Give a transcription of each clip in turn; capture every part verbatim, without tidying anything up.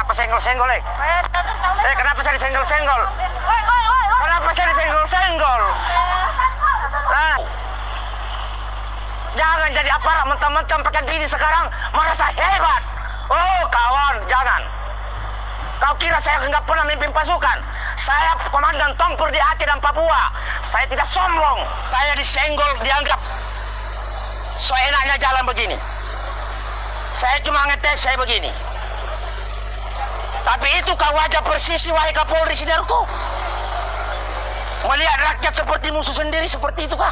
kenapa senggol-senggol, eh? Eh, kenapa saya disenggol-senggol? Kenapa saya disenggol-senggol? Nah, jangan jadi aparat mentang-mentang pakai gini sekarang merasa hebat. Oh, kawan, jangan. Kau kira saya nggak pernah mimpin pasukan? Saya komandan tempur di Aceh dan Papua. Saya tidak sombong. Saya disenggol, dianggap seenaknya jalan begini. Saya cuma ngetes saya begini. Tapi itu kau wajah persisi wahai Kapolri saudaraku. Melihat rakyat seperti musuh sendiri seperti itu kah?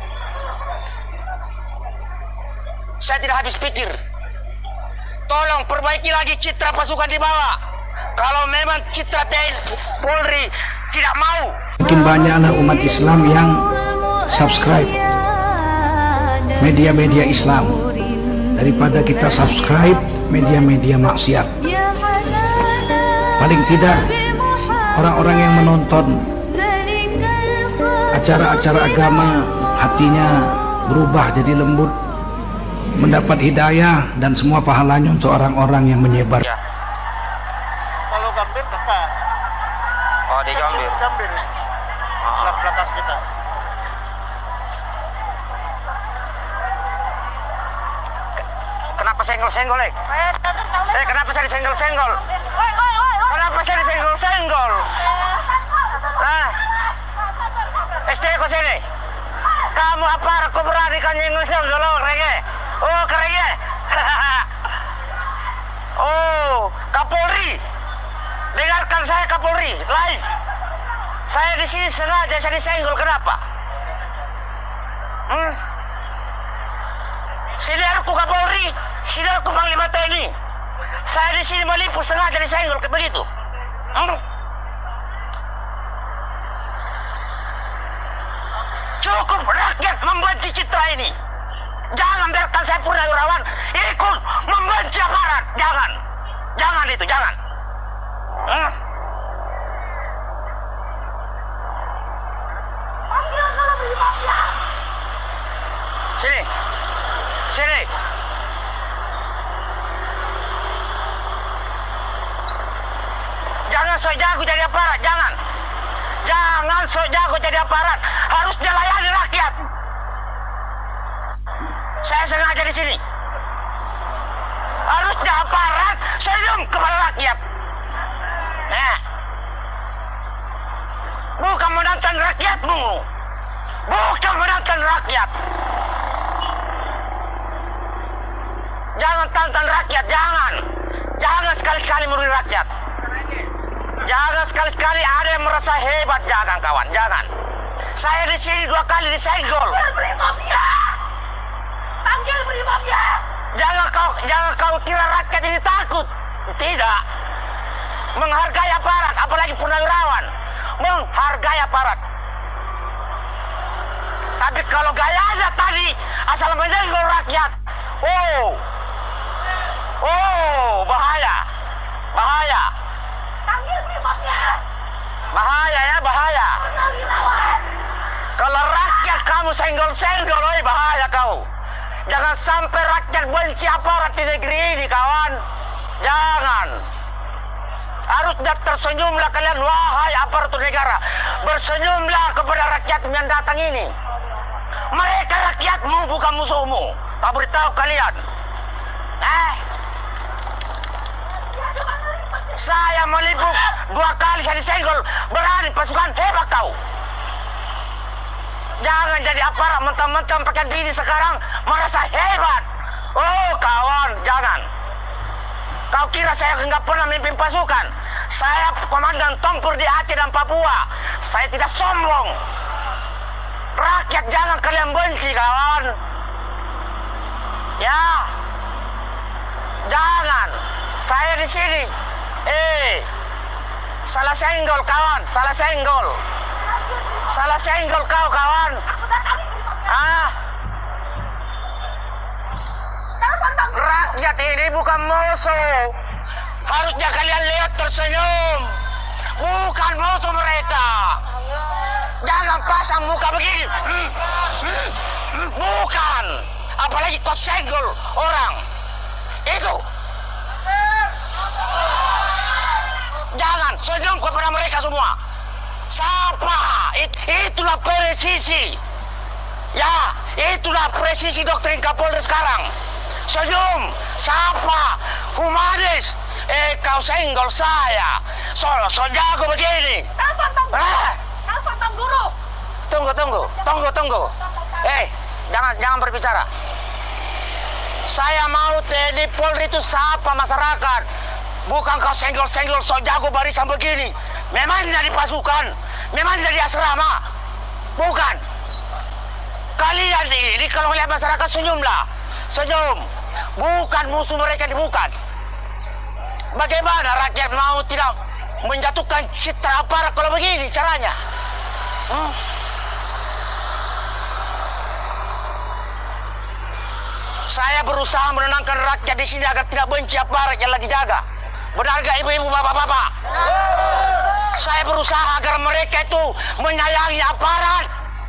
Saya tidak habis pikir. Tolong perbaiki lagi citra pasukan di bawah. Kalau memang citra T N I Polri tidak mau. Mungkin banyak anak umat Islam yang subscribe media-media Islam daripada kita subscribe media-media maksiat. Paling tidak orang-orang yang menonton acara-acara agama hatinya berubah jadi lembut, mendapat hidayah dan semua pahalanya untuk orang-orang yang menyebar. Ya. Kalau Gambir tepat. Oh, di Gambir. Gambir. Lap belakang kita. Kenapa senggol-senggol, eh? Eh, kenapa saya disenggol-senggol? Kenapa saya disenggol-senggol? Nah, S T kau sini. Kamu aparat, kau berani kan nyenggol-senggol, rege? Oh, kerege. Oh, Kapolri. Dengarkan saya Kapolri, live. Saya di sini sengaja saya disenggol, kenapa? Hmm? Saudaraku Kapolri, saudaraku Panglima T N I. Saya di sini meliput sengaja disenggol kayak begitu. Hmm? Cukup rakyat membenci citra ini. Jangan biarkan saya Purnawirawan ikut membenci aparat. Jangan. Jangan itu, jangan. Hmm? Sini. Sini. Jangan sok jago jadi aparat, jangan. Jangan sok jago jadi aparat. Harus dilayani rakyat. Saya sengaja di sini. Harusnya aparat senyum kepada rakyat. Nah. Bukan menantang rakyatmu. Bukan menantang rakyat. Jangan tantang rakyat, jangan. Jangan sekali-sekali merugi rakyat. Jangan sekali-sekali ada yang merasa hebat, jangan kawan, jangan. Saya di sini dua kali disenggol. Brimob-nya. Panggil Brimob-nya. Jangan kau, jangan kau kira rakyat ini takut. Tidak. Menghargai aparat, apalagi Purnawirawan. Menghargai aparat. Tapi kalau gayanya tadi asal menyenggol rakyat, oh, oh, bahaya, bahaya. Panggil Brimob-nya. Bahaya ya, bahaya. Purnawirawan. Kalau rakyat kamu senggol-senggol, oi, bahaya kau. Jangan sampai rakyat benci aparat di negeri ini, kawan. Jangan. Harusnya tersenyumlah kalian, wahai aparatur negara. Bersenyumlah kepada rakyat yang datang ini. Mereka rakyatmu, bukan musuhmu. Tak beritahu kalian. Eh, saya meliput dua kali saya disenggol. Berani pasukan, hebat kau. Jangan jadi aparat mentang-mentang pakai gini sekarang merasa hebat. Oh, kawan, jangan. Kau kira saya nggak pernah mimpin pasukan? Saya komandan tempur di Aceh dan Papua. Saya tidak sombong. Rakyat jangan kalian benci, kawan. Ya, jangan. Saya di sini. Eh, salah senggol kawan, salah senggol. Salah senggol kau kawan. Ah, rakyat ini bukan musuh. Harusnya kalian lihat tersenyum. Bukan musuh mereka. Jangan pasang muka begini. Hmm, hmm, hmm, bukan. Apalagi kau senggol orang. Itu. Jangan senyum kepada mereka semua. Siapa? It, itulah presisi. Ya, itulah presisi doktrin Kapolri sekarang. Senyum, sapa, humanis. Eh, kau senggol saya. So, so jago begini. Telepon Bang Guru. Eh, Telepon Bang Guru. tunggu, tunggu, tunggu, tunggu. Eh, jangan, jangan berbicara. Saya mau T N I Polri itu sapa masyarakat. Bukan kau senggol-senggol so jago barisan begini. Memang dari pasukan, memang dari asrama. Bukan. Kalian ini kalau melihat masyarakat senyumlah. Senyum. Bukan musuh mereka, bukan. Bagaimana rakyat mau tidak menjatuhkan citra aparat kalau begini caranya? Hmm? Saya berusaha menenangkan rakyat di sini agar tidak benci aparat yang lagi jaga. Benar gak ibu-ibu, bapak-bapak? Saya berusaha agar mereka itu menyayangi aparat.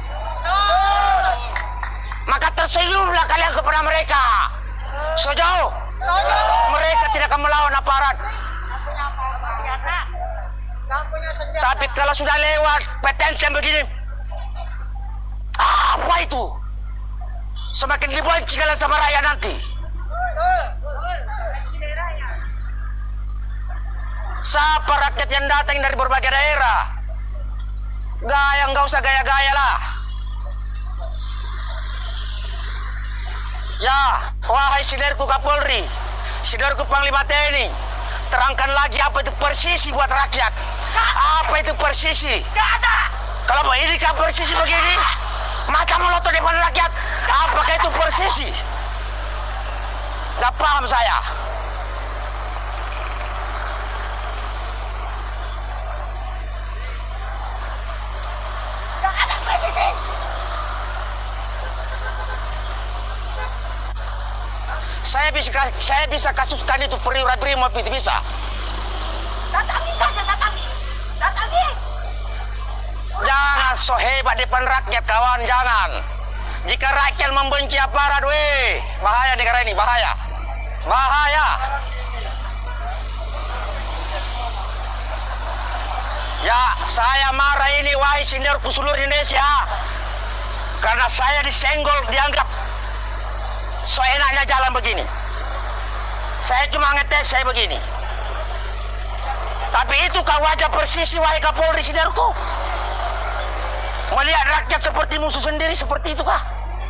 Maka tersenyumlah kalian kepada mereka. Sejauh mereka tidak akan melawan aparat. Tapi kalau sudah lewat petensi begini, apa itu? Semakin dibenci kalian sama rakyat nanti. Siapa rakyat yang datang dari berbagai daerah? Gaya, nggak usah gaya-gaya lah. Ya, wahai saudaraku Kapolri, saudaraku Panglima T N I, terangkan lagi apa itu persisi buat rakyat. Apa itu persisi? Gak ada. Kalau ini kan persisi begini, mata melotot depan rakyat. Apakah itu persisi? Gak paham saya. Gak ada presisi. Saya bisa saya bisa kasuskan itu perwira brimob itu bisa. Datangi saja, datangi. Datangi. Jangan so hebat depan rakyat kawan, jangan. Jika rakyat membenci aparat, weh, bahaya negara ini, bahaya. Bahaya. Ya, saya marah ini wahai seniorku seluruh Indonesia. Karena saya disenggol, dianggap so enaknya jalan begini. Saya cuma ngetes saya begini. Tapi itu kah wajah persisi wahai Kapolri seniorku? Melihat rakyat seperti musuh sendiri seperti itu kah?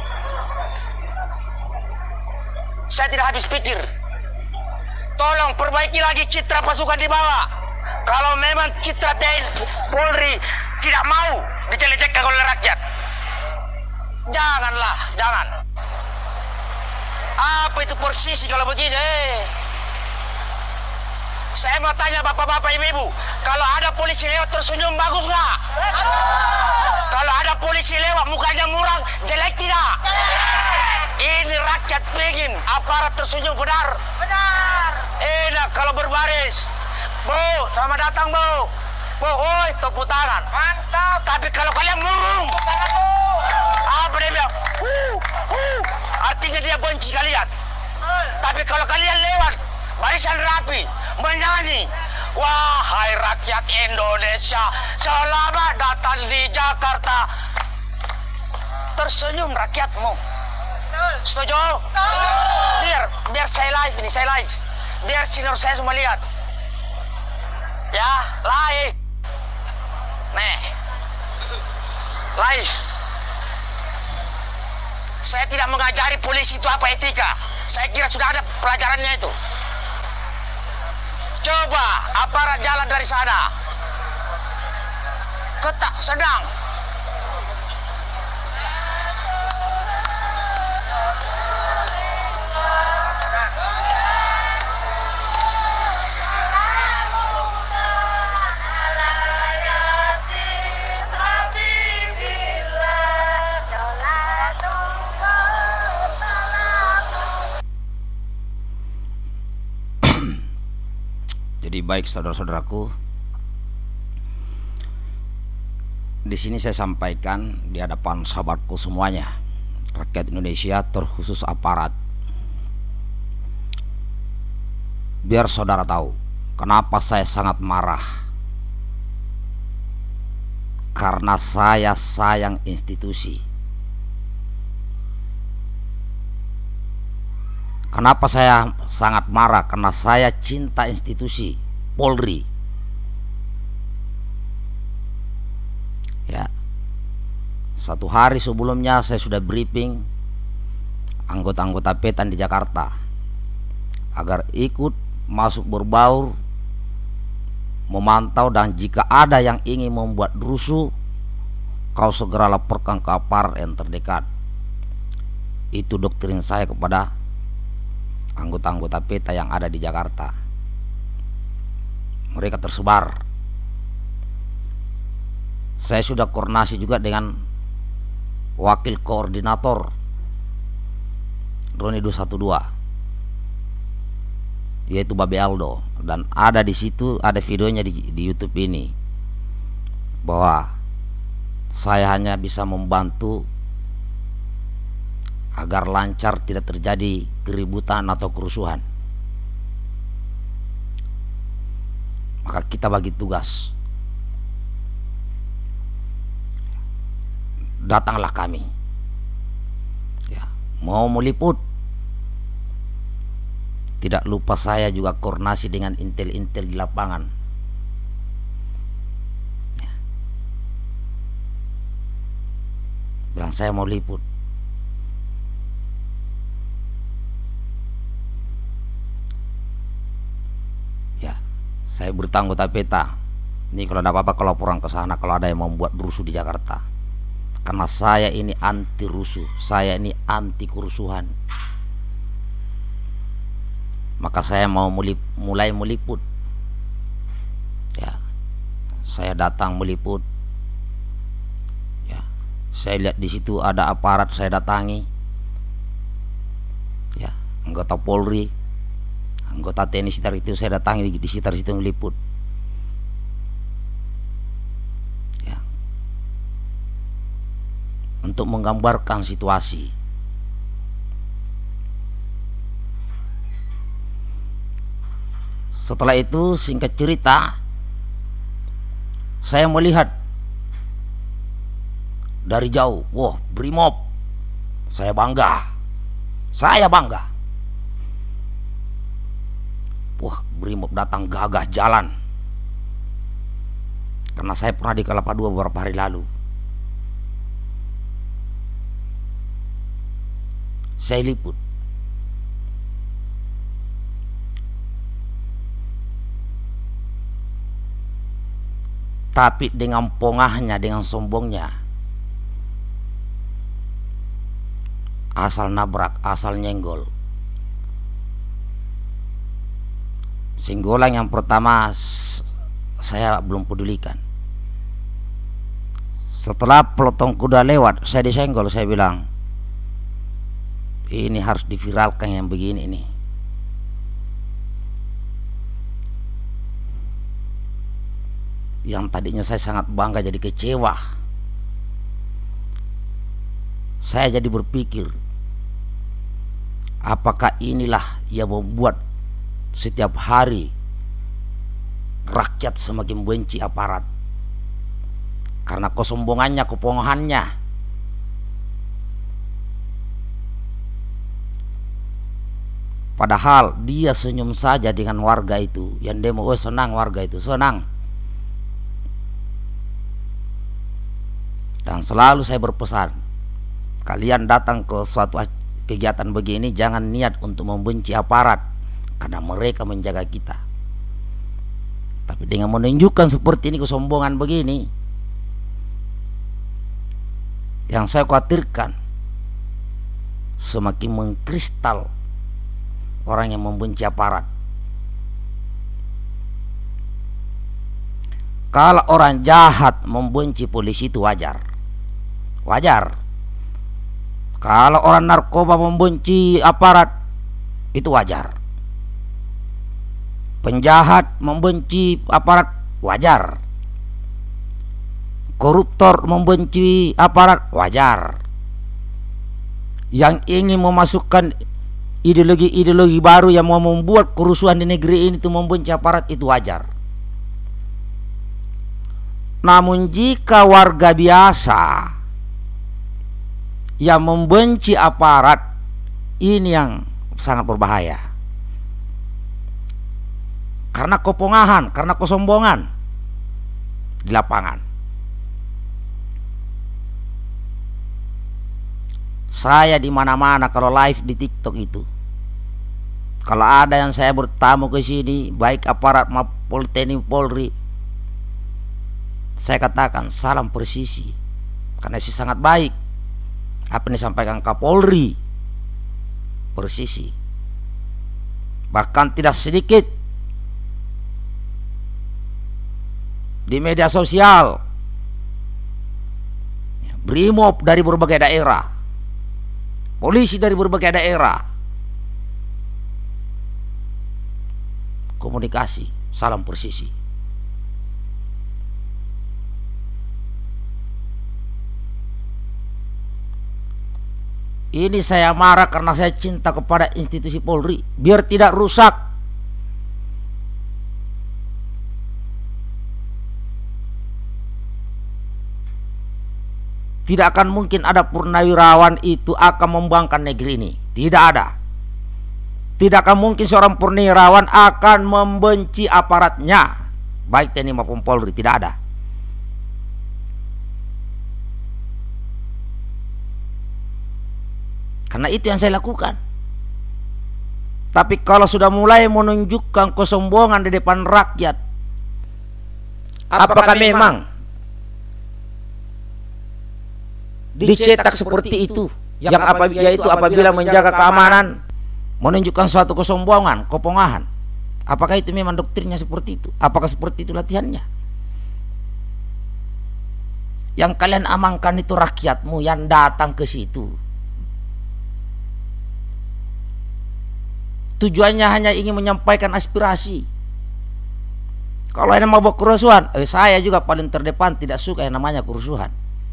Saya tidak habis pikir. Tolong perbaiki lagi citra pasukan di bawah. Kalau memang citra T N I Polri tidak mau dijelek-jelekan oleh rakyat, janganlah, jangan. Apa itu persisi kalau begini? Saya mau tanya bapak-bapak ibu-ibu, kalau ada polisi lewat tersenyum bagus nggak? Kalau ada polisi lewat mukanya murang, jelek tidak? Ini rakyat pengen aparat tersenyum, benar? Benar. Enak kalau berbaris. Bu, selamat datang bu. Bu, oi, tepuk tangan. Mantap. Tapi kalau kalian murung, Tangan Bu. apa dia bilang? Huh, huh. Artinya dia benci kalian. Tapi kalau kalian lewat barisan rapi, menyanyi, wahai rakyat Indonesia, selamat datang di Jakarta. Tersenyum rakyatmu. Setuju? Biar, biar saya live ini, saya live. Biar senior saya semua lihat. Ya, live. Nih, live. Saya tidak mengajari polisi itu apa etika. Saya kira sudah ada pelajarannya itu. Coba aparat jalan dari sana. Ketak, sedang. Jadi baik saudara-saudaraku, di sini saya sampaikan di hadapan sahabatku semuanya, rakyat Indonesia terkhusus aparat, biar saudara tahu kenapa saya sangat marah karena saya sayang institusi. Kenapa saya sangat marah? Karena saya cinta institusi Polri. Ya, satu hari sebelumnya saya sudah briefing anggota-anggota Petan di Jakarta agar ikut masuk berbaur, memantau, dan jika ada yang ingin membuat rusuh, kau segera laporkan ke aparat yang terdekat. Itu doktrin saya kepada anggota-anggota Peta yang ada di Jakarta. Mereka tersebar. Saya sudah koordinasi juga dengan wakil koordinator Roni dua satu dua, yaitu Babe Aldo, dan ada di situ, ada videonya di, di YouTube ini, bahwa saya hanya bisa membantu agar lancar, tidak terjadi keributan atau kerusuhan. Maka kita bagi tugas, datanglah kami, ya, mau meliput. Tidak lupa saya juga koordinasi dengan intel-intel di lapangan. Ya. Bilang saya mau liput. Ya, saya bertanggung anggota Peta. Ini kalau ada apa-apa, kalau laporan ke sana kalau ada yang membuat rusuh di Jakarta. Karena saya ini anti rusuh, saya ini anti kerusuhan. Maka saya mau mulip, mulai meliput. Ya, saya datang meliput. Ya, saya lihat di situ ada aparat, saya datangi. Ya, anggota Polri, anggota T N I sekitar itu saya datangi di sekitar situ meliput. Ya, untuk menggambarkan situasi. Setelah itu, singkat cerita, saya melihat dari jauh, wah, Brimob. Saya bangga. Saya bangga. Wah, Brimob datang gagah jalan. Karena saya pernah di Kelapa Dua beberapa hari lalu. Saya liput. Tapi dengan pongahnya, dengan sombongnya, asal nabrak, asal nyenggol. Singgolan yang pertama saya belum pedulikan. Setelah pelotong kuda lewat, saya disenggol. Saya bilang, ini harus diviralkan yang begini ini. Yang tadinya saya sangat bangga jadi kecewa. Saya jadi berpikir, apakah inilah yang membuat setiap hari rakyat semakin benci aparat? Karena kesombongannya, kepongahannya. Padahal dia senyum saja dengan warga itu. Yang demo, oh senang warga itu, senang. Dan selalu saya berpesan, kalian datang ke suatu kegiatan begini jangan niat untuk membenci aparat, karena mereka menjaga kita. Tapi dengan menunjukkan seperti ini, kesombongan begini, yang saya khawatirkan semakin mengkristal orang yang membenci aparat. Kalau orang jahat membenci polisi itu wajar. Wajar. Kalau orang narkoba membenci aparat, itu wajar. Penjahat membenci aparat, wajar. Koruptor membenci aparat, wajar. Yang ingin memasukkan ideologi-ideologi baru yang mau membuat kerusuhan di negeri ini itu membenci aparat, itu wajar. Namun jika warga biasa yang membenci aparat, ini yang sangat berbahaya. Karena kepongahan, karena kesombongan di lapangan. Saya di mana-mana kalau live di TikTok itu, kalau ada yang saya bertamu ke sini, baik aparat maupun T N I Polri, saya katakan salam presisi, karena sih sangat baik apa yang disampaikan Kapolri presisi. Bahkan tidak sedikit di media sosial Brimob dari berbagai daerah, polisi dari berbagai daerah, komunikasi salam presisi. Ini saya marah karena saya cinta kepada institusi Polri, biar tidak rusak. Tidak akan mungkin ada purnawirawan itu akan membangkang negeri ini. Tidak ada. Tidak akan mungkin seorang purnawirawan akan membenci aparatnya, baik T N I maupun Polri. Tidak ada. Karena itu yang saya lakukan. Tapi kalau sudah mulai menunjukkan kesombongan di depan rakyat, apakah, apakah memang dicetak seperti itu, yang apabila itu apabila menjaga keamanan menunjukkan suatu kesombongan, kepongahan? Apakah itu memang doktrinnya seperti itu? Apakah seperti itu latihannya? Yang kalian amankan itu rakyatmu yang datang ke situ. Tujuannya hanya ingin menyampaikan aspirasi. Kalau yang mau bawa kerusuhan, eh, saya juga paling terdepan tidak suka yang namanya kerusuhan.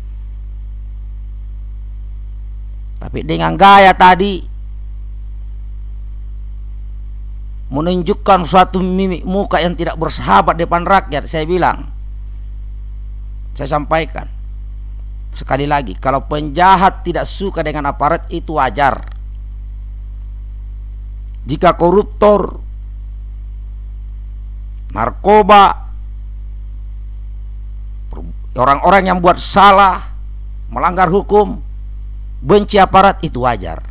Tapi dengan gaya tadi menunjukkan suatu mimik muka yang tidak bersahabat depan rakyat, saya bilang, saya sampaikan sekali lagi, kalau penjahat tidak suka dengan aparat itu wajar. Jika koruptor, narkoba, orang-orang yang buat salah, melanggar hukum, benci aparat, itu wajar.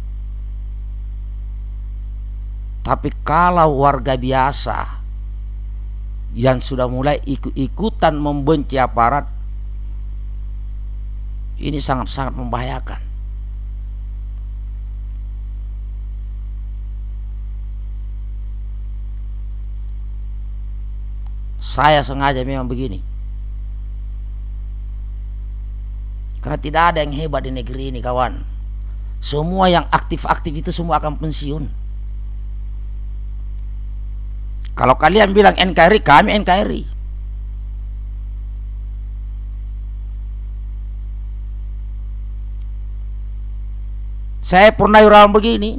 Tapi kalau warga biasa yang sudah mulai ikut-ikutan membenci aparat, ini sangat-sangat membahayakan. Saya sengaja memang begini, karena tidak ada yang hebat di negeri ini, kawan. Semua yang aktif-aktif itu semua akan pensiun. Kalau kalian bilang N K R I, kami N K R I. Saya purnawirawan begini,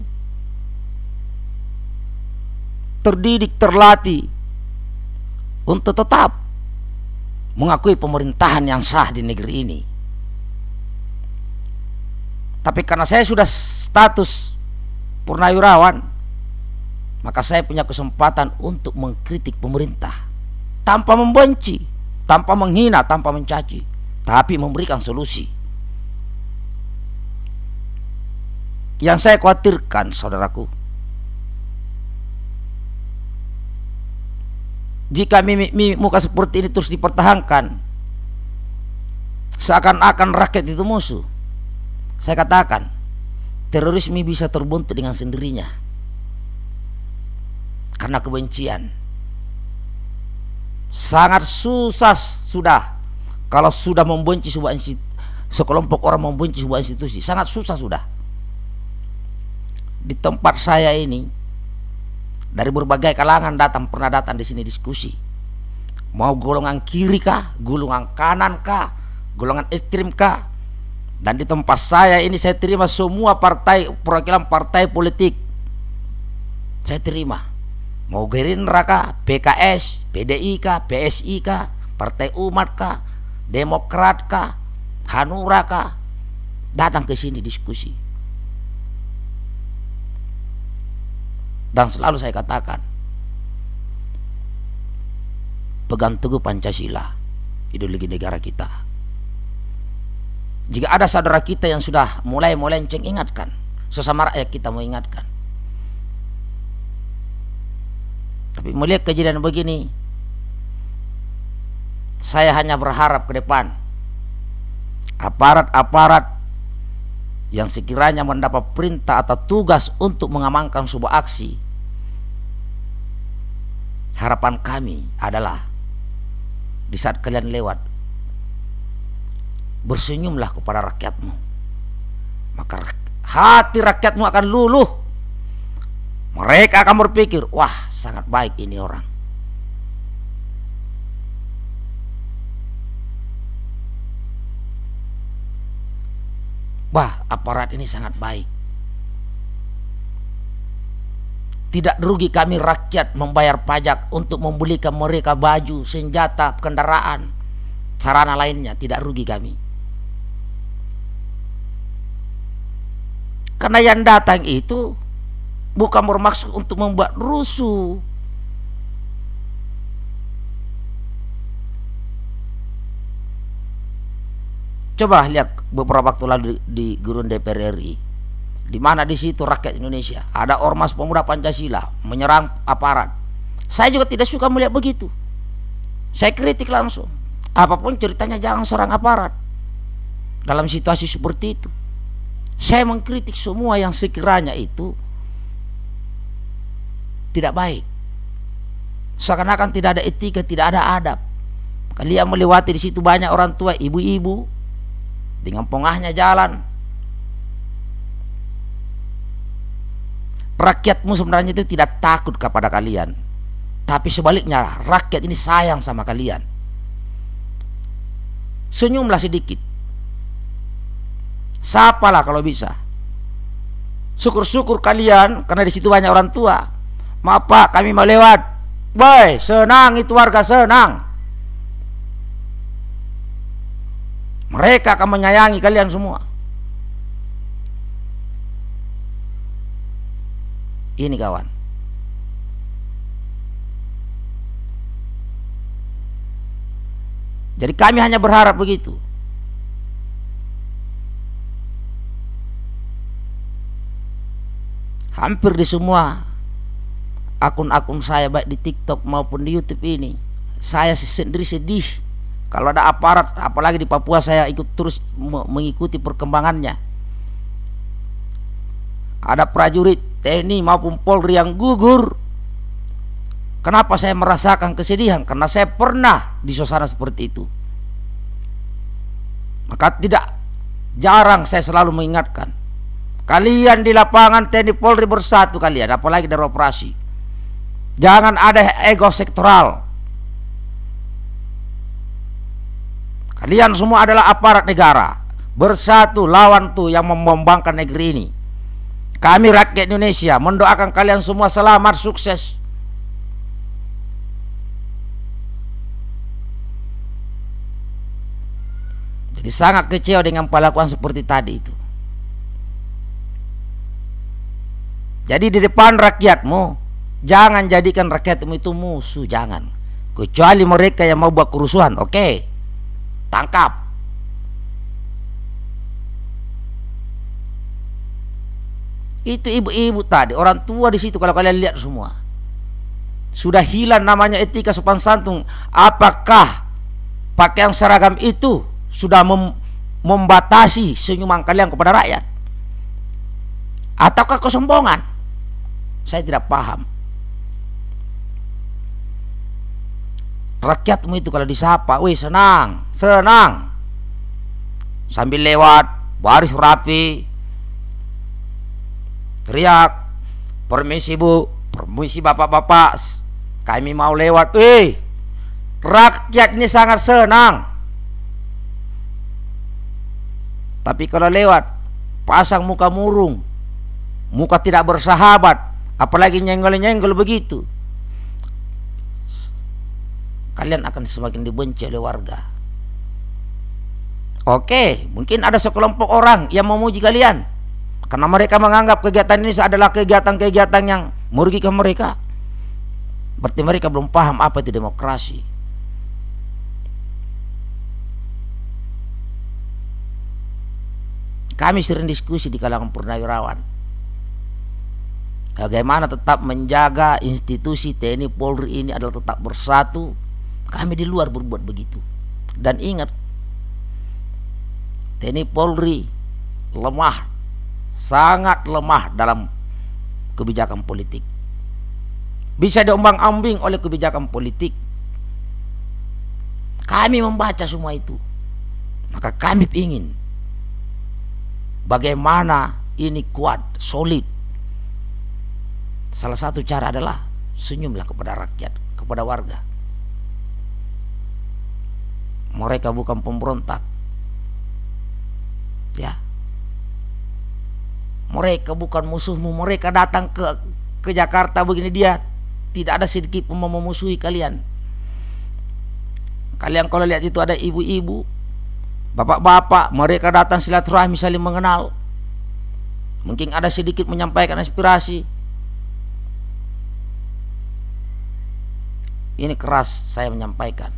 terdidik, terlatih untuk tetap mengakui pemerintahan yang sah di negeri ini. Tapi karena saya sudah status purnawirawan, maka saya punya kesempatan untuk mengkritik pemerintah tanpa membenci, tanpa menghina, tanpa mencaci, tapi memberikan solusi. Yang saya khawatirkan, saudaraku, jika mimik, mimik muka seperti ini terus dipertahankan, seakan-akan rakyat itu musuh. Saya katakan, terorisme bisa terbentuk dengan sendirinya karena kebencian. Sangat susah sudah kalau sudah membenci sebuah institusi, sekelompok orang membenci sebuah institusi, sangat susah sudah. Di tempat saya ini, dari berbagai kalangan datang, pernah datang di sini diskusi. Mau golongan kiri kah, golongan kanan kah, golongan ekstrim kah? Dan di tempat saya ini saya terima semua partai, perwakilan partai politik. Saya terima. Mau Gerindra kah, P K S, P D I kah, P S I kah, Partai Umat kah, Demokrat kah, Hanura kah, datang ke sini diskusi. Dan selalu saya katakan, pegang teguh Pancasila, ideologi negara kita. Jika ada saudara kita yang sudah mulai melenceng, ingatkan. Sesama rakyat kita mengingatkan. Tapi melihat kejadian begini, saya hanya berharap ke depan aparat-aparat yang sekiranya mendapat perintah atau tugas untuk mengamankan sebuah aksi, harapan kami adalah di saat kalian lewat, bersenyumlah kepada rakyatmu, maka hati rakyatmu akan luluh. Mereka akan berpikir, wah sangat baik ini orang. Wah, aparat ini sangat baik. Tidak rugi kami rakyat membayar pajak untuk membelikan mereka baju, senjata, kendaraan, sarana lainnya. Tidak rugi kami. Karena yang datang itu bukan bermaksud untuk membuat rusuh. Coba lihat beberapa waktu lalu di, di Gedung D P R R I, di mana di situ rakyat Indonesia, ada ormas pemuda Pancasila menyerang aparat. Saya juga tidak suka melihat begitu. Saya kritik langsung. Apapun ceritanya jangan serang aparat dalam situasi seperti itu. Saya mengkritik semua yang sekiranya itu tidak baik. Seakan-akan tidak ada etika, tidak ada adab. Kalian melewati di situ banyak orang tua, ibu-ibu dengan pengahnya jalan. Rakyatmu sebenarnya itu tidak takut kepada kalian, tapi sebaliknya rakyat ini sayang sama kalian. Senyumlah sedikit, sapalah kalau bisa. Syukur-syukur kalian karena di situ banyak orang tua. Maaf Pak, kami mau lewat. Boy, senang itu warga, senang. Mereka akan menyayangi kalian semua. Ini kawan. Jadi kami hanya berharap begitu. Hampir di semua akun-akun saya, baik di TikTok maupun di YouTube ini, saya sendiri sedih kalau ada aparat, apalagi di Papua. Saya ikut terus mengikuti perkembangannya. Ada prajurit T N I maupun Polri yang gugur. Kenapa saya merasakan kesedihan? Karena saya pernah di suasana seperti itu. Maka tidak jarang saya selalu mengingatkan, kalian di lapangan T N I Polri bersatu kalian, apalagi dari operasi. Jangan ada ego sektoral. Kalian semua adalah aparat negara, bersatu lawan tuh yang membangkang negeri ini. Kami rakyat Indonesia mendoakan kalian semua selamat, sukses. Jadi sangat kecewa dengan perlakuan seperti tadi itu. Jadi di depan rakyatmu, jangan jadikan rakyatmu itu musuh, jangan. Kecuali mereka yang mau buat kerusuhan, oke, okay, tangkap. Itu ibu-ibu tadi, orang tua di situ, kalau kalian lihat semua sudah hilang namanya etika sopan santun. Apakah pakaian seragam itu sudah mem membatasi senyuman kalian kepada rakyat, ataukah kesombongan? Saya tidak paham. Rakyatmu itu kalau disapa, wih senang, senang, sambil lewat baris rapi, teriak, permisi bu, permisi bapak-bapak, kami mau lewat. Wih, rakyat ini sangat senang. Tapi kalau lewat pasang muka murung, muka tidak bersahabat, apalagi nyenggol-nyenggol begitu, kalian akan semakin dibenci oleh warga. Oke, mungkin ada sekelompok orang yang memuji kalian karena mereka menganggap kegiatan ini adalah kegiatan-kegiatan yang merugikan mereka. Berarti mereka belum paham apa itu demokrasi. Kami sering diskusi di kalangan purnawirawan bagaimana tetap menjaga institusi T N I Polri ini adalah tetap bersatu. Kami di luar berbuat begitu. Dan ingat, T N I Polri lemah, sangat lemah dalam kebijakan politik. Bisa diombang-ambing oleh kebijakan politik. Kami membaca semua itu. Maka kami ingin bagaimana ini kuat, solid. Salah satu cara adalah senyumlah kepada rakyat, kepada warga. Mereka bukan pemberontak. Ya. Mereka bukan musuhmu. Mereka datang ke ke Jakarta begini, dia tidak ada sedikit pun memusuhi kalian. Kalian kalau lihat itu ada ibu-ibu, bapak-bapak, mereka datang silaturahmi saling mengenal. Mungkin ada sedikit menyampaikan aspirasi. Ini keras saya menyampaikan.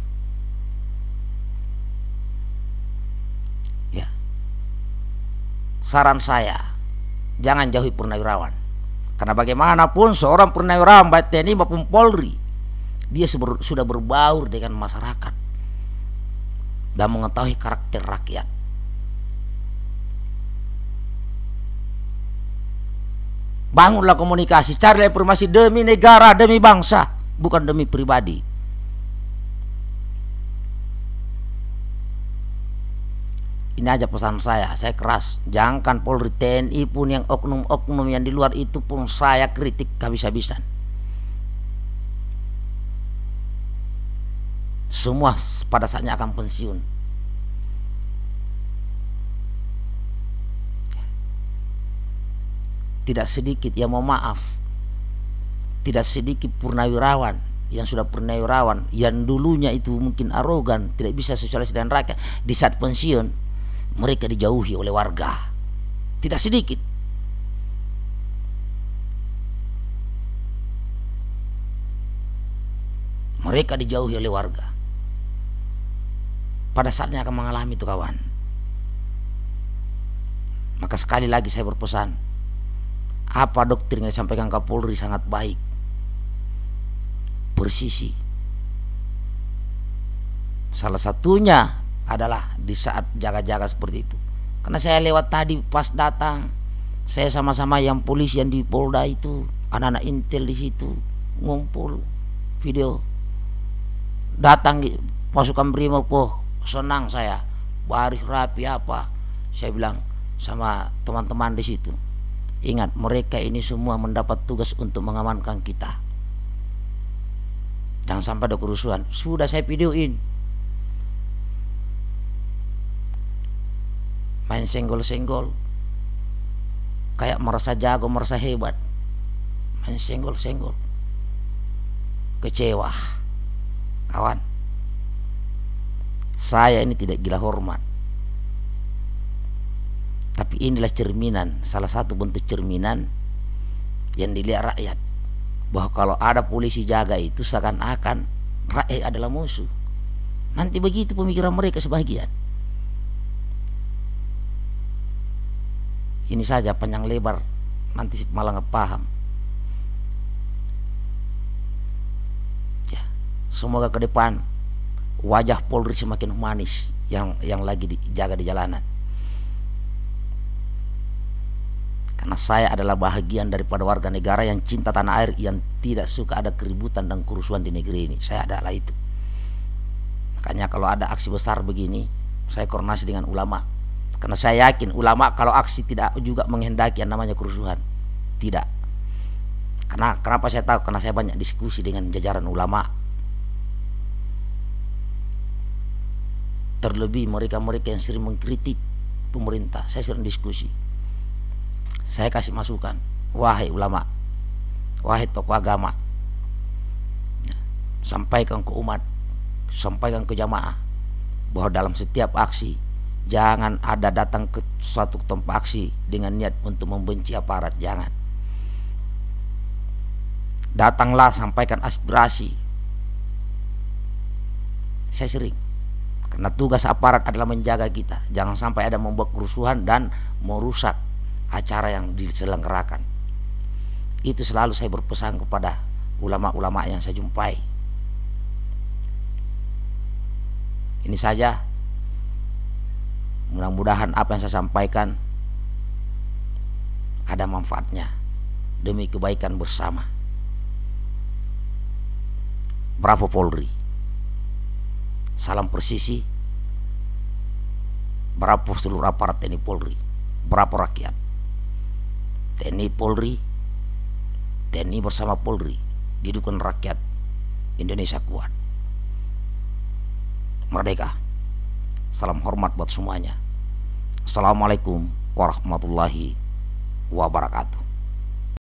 Ya. Saran saya, jangan jauhi purnawirawan. Karena bagaimanapun seorang purnawirawan baik T N I maupun Polri, dia sudah berbaur dengan masyarakat dan mengetahui karakter rakyat. Bangunlah komunikasi, carilah informasi demi negara, demi bangsa, bukan demi pribadi. Ini aja pesan saya, saya keras. Jangankan Polri, T N I pun yang oknum-oknum yang di luar itu pun saya kritik habis-habisan. Semua pada saatnya akan pensiun. Tidak sedikit yang mau maaf, tidak sedikit purnawirawan yang sudah purnawirawan yang dulunya itu mungkin arogan, tidak bisa sosialisasi dengan rakyat, di saat pensiun mereka dijauhi oleh warga. Tidak sedikit. Mereka dijauhi oleh warga. Pada saatnya akan mengalami itu kawan. Maka sekali lagi saya berpesan, apa doktrin yang disampaikan Kapolri sangat baik, persisi. Salah satunya adalah di saat jaga-jaga seperti itu. Karena saya lewat tadi pas datang, saya sama-sama yang polisi yang di Polda itu, anak-anak intel di situ ngumpul video. Datang pasukan Brimob, oh, senang saya, baris rapi apa. Saya bilang sama teman-teman di situ, ingat mereka ini semua mendapat tugas untuk mengamankan kita. Jangan sampai ada kerusuhan. Sudah saya videoin. Main senggol-senggol, kayak merasa jago, merasa hebat. Main senggol-senggol, kecewa. Kawan, saya ini tidak gila hormat, tapi inilah cerminan, salah satu bentuk cerminan yang dilihat rakyat, bahwa kalau ada polisi jaga itu seakan-akan rakyat adalah musuh. Nanti begitu pemikiran mereka sebagian. Ini saja panjang lebar, nanti malah nggak paham. Ya, semoga ke depan wajah Polri semakin humanis yang yang lagi dijaga di jalanan. Karena saya adalah bahagian daripada warga negara yang cinta tanah air, yang tidak suka ada keributan dan kerusuhan di negeri ini. Saya adalah itu. Makanya kalau ada aksi besar begini, saya koordinasi dengan ulama. Karena saya yakin ulama kalau aksi tidak juga menghendaki yang namanya kerusuhan. Tidak. Karena kenapa saya tahu? Karena saya banyak diskusi dengan jajaran ulama. Terlebih mereka-mereka yang sering mengkritik pemerintah, saya sering diskusi. Saya kasih masukan, wahai ulama, wahai tokoh agama, sampaikan ke umat sampaikan ke jamaah bahwa dalam setiap aksi jangan ada datang ke suatu tempat aksi dengan niat untuk membenci aparat, jangan. Datanglah sampaikan aspirasi. Saya sering, karena tugas aparat adalah menjaga kita, jangan sampai ada membuat kerusuhan dan merusak acara yang diselenggarakan. Itu selalu saya berpesan kepada ulama-ulama yang saya jumpai. Ini saja, mudah-mudahan apa yang saya sampaikan ada manfaatnya demi kebaikan bersama. Bravo Polri, salam presisi, bravo seluruh aparat T N I Polri, bravo rakyat. T N I Polri, T N I bersama Polri, didukung rakyat, Indonesia kuat. Merdeka. Salam hormat buat semuanya. Assalamualaikum warahmatullahi wabarakatuh.